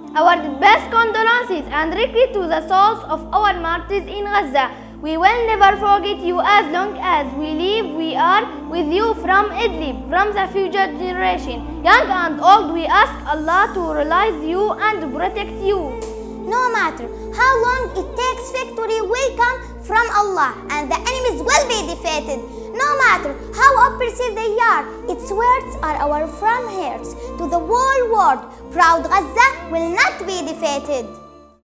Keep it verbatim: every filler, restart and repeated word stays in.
Our best condolences and regret to the souls of our martyrs in Gaza. We will never forget you as long as we live. We are with you from Idlib, from the future generation. Young and old, we ask Allah to realize you and protect you. No matter how long it takes, victory will come from Allah and the enemies will be defeated. No matter how oppressive they are, its words are our firm hearts to the whole world. Proud Gaza will not be defeated.